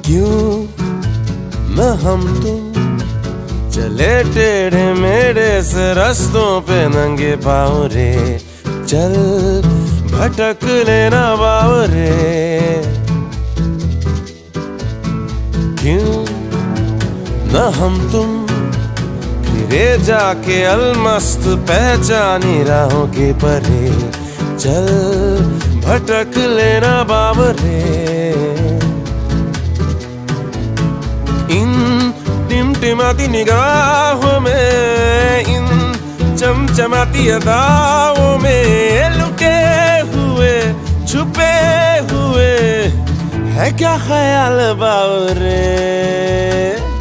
क्यों न हम तुम चले टेढ़े मेढ़े से रास्तों पे नंगे पाँव रे, चल भटक लेना बावरे। क्यों न हम तुम फिरे जाके अलमस्त पहचानी राहों के परे, चल भटक लेना बावरे। इन टिमटिमाती निगाहों में, इन चमचमाती अदाओं में लुके हुए छुपे हुए है क्या ख्याल बावरे।